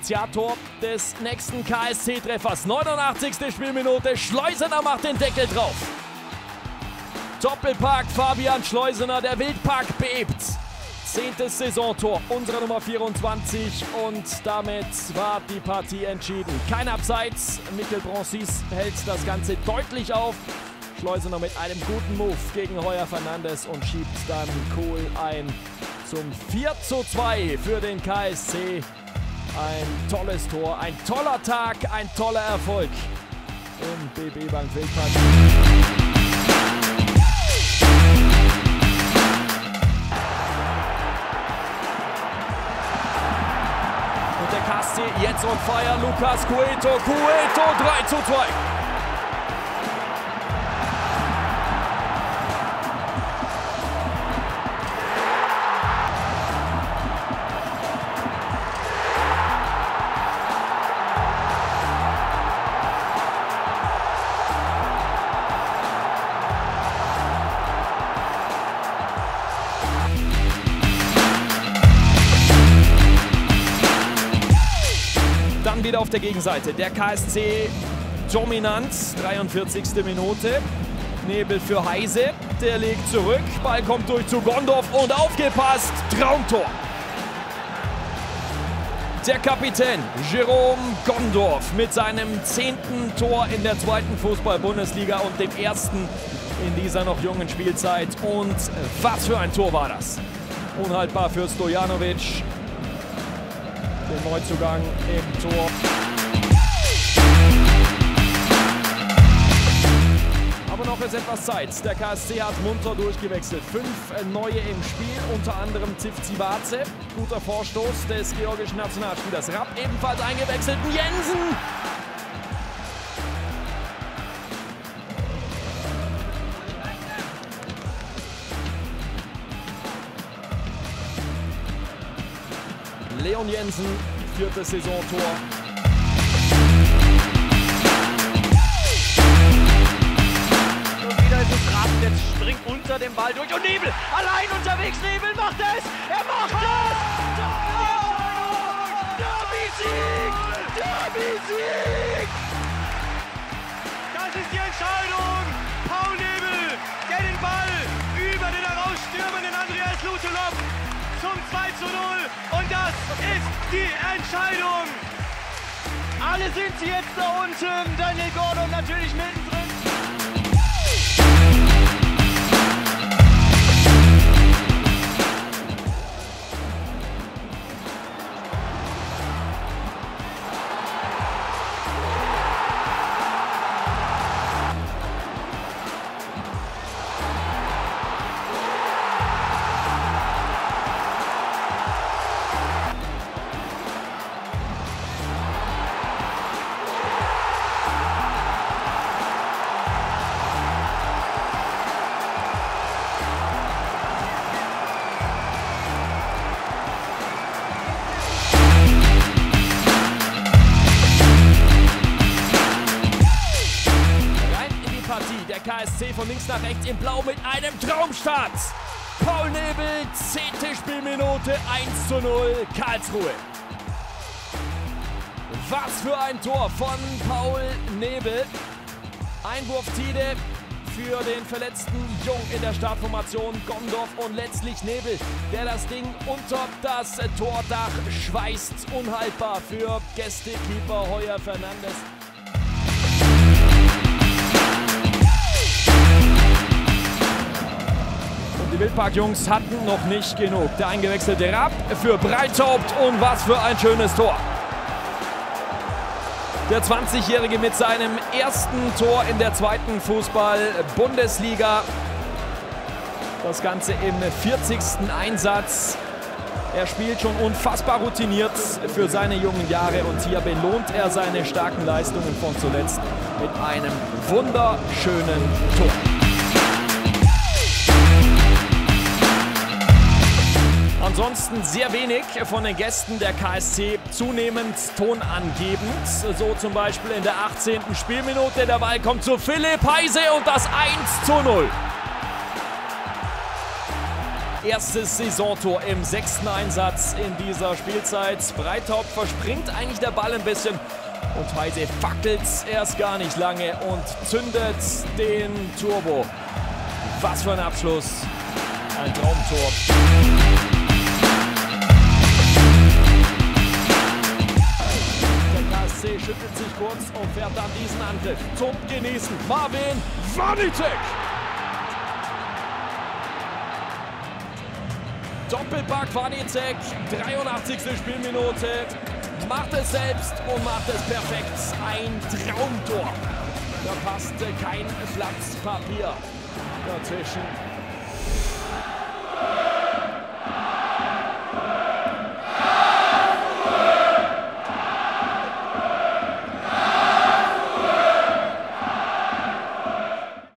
Initiator des nächsten KSC-Treffers. 89. Spielminute, Schleusener macht den Deckel drauf. Doppelpack Fabian Schleusener, der Wildpark bebt. 10. Saisontor unserer Nummer 24 und damit war die Partie entschieden. Kein Abseits, Mikkel Bronsis hält das Ganze deutlich auf. Schleusener mit einem guten Move gegen Heuer Fernandes und schiebt dann Kohl ein zum 4:2 für den KSC. Ein tolles Tor, ein toller Tag, ein toller Erfolg im BB Bank Wildpark. Und der KSC jetzt on fire, Lucas Cueto, 3:2. Dann wieder auf der Gegenseite. Der KSC dominant, 43. Minute. Nebel für Heise, der legt zurück. Ball kommt durch zu Gondorf und aufgepasst, Traumtor. Der Kapitän Jerome Gondorf mit seinem 10. Tor in der 2. Fußball-Bundesliga und dem ersten in dieser noch jungen Spielzeit. Und was für ein Tor war das? Unhaltbar für Stojanovic. Den Neuzugang im Tor. Aber noch ist etwas Zeit. Der KSC hat munter durchgewechselt. 5 neue im Spiel, unter anderem Tsivice. Guter Vorstoß des georgischen Nationalspielers. Rapp ebenfalls eingewechselt. Jensen! Leon Jensen, 4. Saisontor. Und wieder ist es Rapp, jetzt springt unter dem Ball durch und Nebel, allein unterwegs, Nebel macht es! Er macht es! Derby-Sieg! Derby-Sieg! Das ist die Entscheidung! Paul Nebel, der den Ball über den herausstürmenden Andreas Lutelov zum 2:0 und das ist die Entscheidung. Alle sind sie jetzt da unten, Daniel Gordon natürlich mittendrin. Der KSC von links nach rechts in Blau mit einem Traumstart. Paul Nebel, 10. Spielminute, 1:0 Karlsruhe. Was für ein Tor von Paul Nebel. Einwurf Tide für den verletzten Jung in der Startformation Gondorf und letztlich Nebel, der das Ding unter das Tordach schweißt. Unhaltbar für Gästekeeper Heuer Fernandes. Die Wildpark-Jungs hatten noch nicht genug. Der eingewechselte Rapp für Breithaupt und was für ein schönes Tor. Der 20-Jährige mit seinem ersten Tor in der 2. Fußball-Bundesliga. Das Ganze im 40. Einsatz. Er spielt schon unfassbar routiniert für seine jungen Jahre und hier belohnt er seine starken Leistungen von zuletzt mit einem wunderschönen Tor. Ansonsten sehr wenig von den Gästen der KSC, zunehmend tonangebend. So zum Beispiel in der 18. Spielminute. Der Ball kommt zu Philipp Heise und das 1:0. erstes Saisontor im 6. Einsatz in dieser Spielzeit. Breithaupt verspringt eigentlich der Ball ein bisschen und Heise fackelt erst gar nicht lange und zündet den Turbo. Was für ein Abschluss, ein Traumtor. Der KSC schüttelt sich kurz und fährt dann diesen Angriff zum Genießen. Marvin Wanicek! Doppelpack Wanicek, 83. Spielminute, macht es selbst und macht es perfekt. Ein Traumtor. Da passte kein Blatt Papier dazwischen.